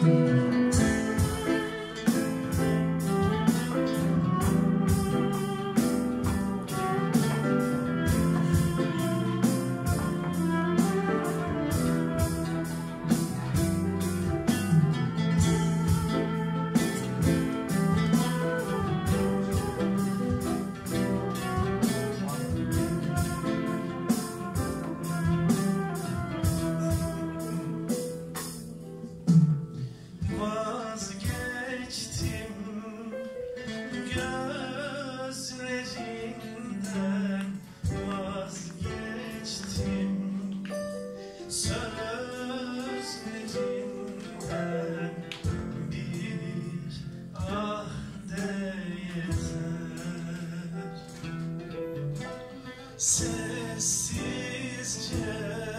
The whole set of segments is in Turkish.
Sessizce,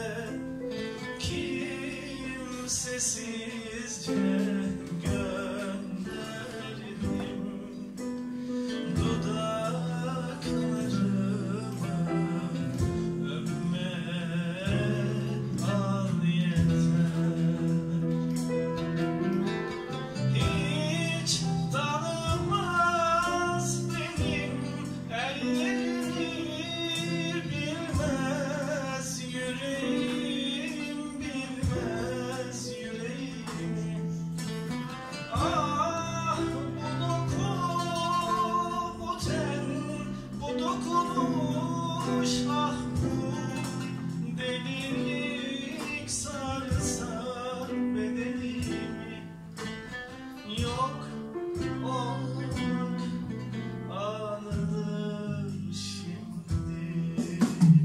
kimsesizce gönderdim dudaklarımı öpme, al yeter. Hiç tanımaz benim ellerim, ah bu delilik sarsa bedenimi, yok olmak anıdır şimdi.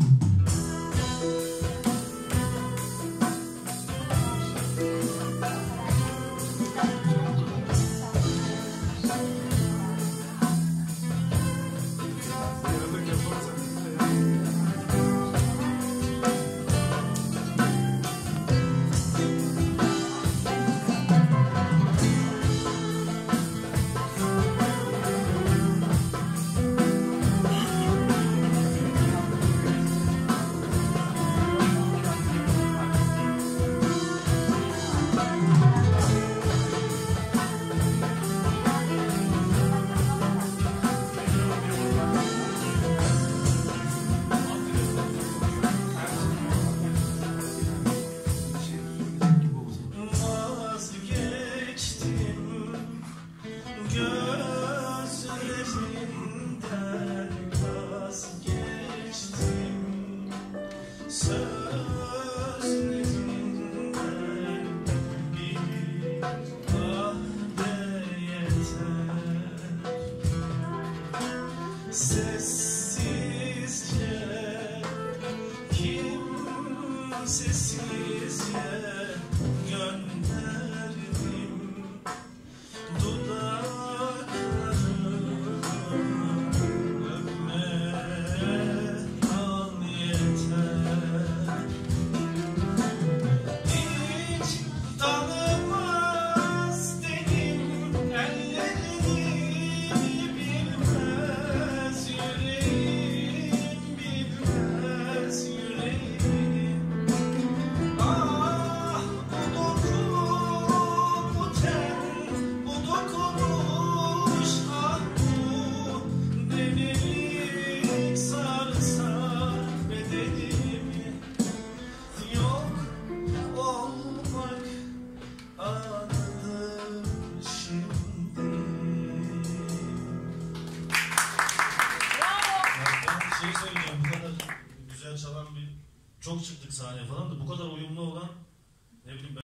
Gözlerinden vazgeçtim, sözlerinden bir ah de yeter. Sessizce, kimsesizce gönderdim dudaklarımı öpme, al yeter. Hiç tanımaz dedim ellerini, bilmez yüreğim, bilmez yüreğim. Ah bu doku, bu ten, bu dokunuş, ah bu delilik sarsa bedenimi, yok olmak anıdır şimdi. Şey söyleyeceğim, bu kadar güzel çalan bir, çok çıktık sahneye falan da bu kadar uyumlu olan, ne bileyim ben